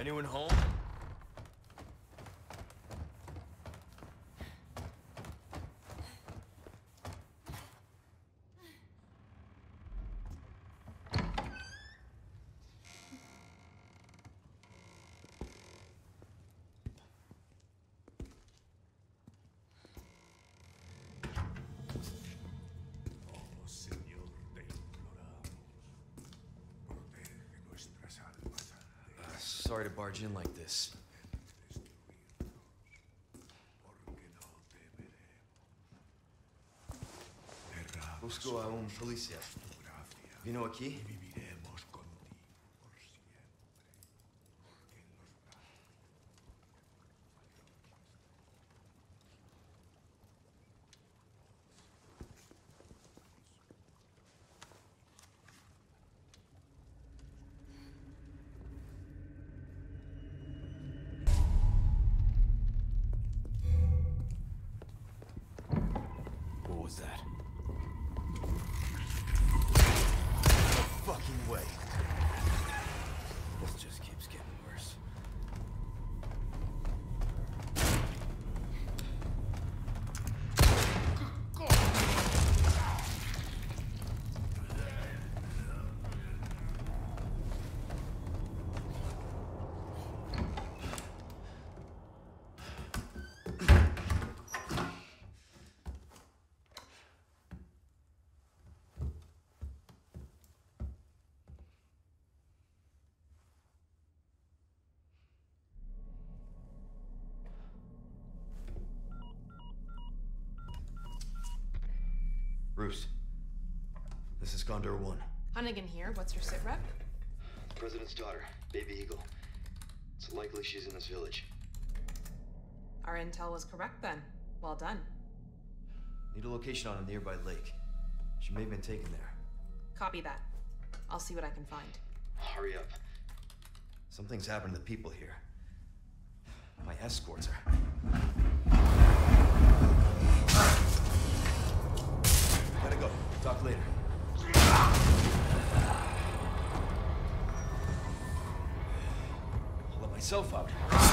Anyone home? Sorry to barge in like this. Busco a un policía. ¿Vino aquí? What was that? No fucking way. This just keeps getting worse. Bruce, this is Condor 1. Hunnigan here. What's your sit rep? President's daughter, Baby Eagle. It's likely she's in this village. Our intel was correct then. Well done. Need a location on a nearby lake. She may have been taken there. Copy that. I'll see what I can find. Hurry up. Something's happened to the people here. My escorts are... Gotta go. Talk later. I'll let myself out.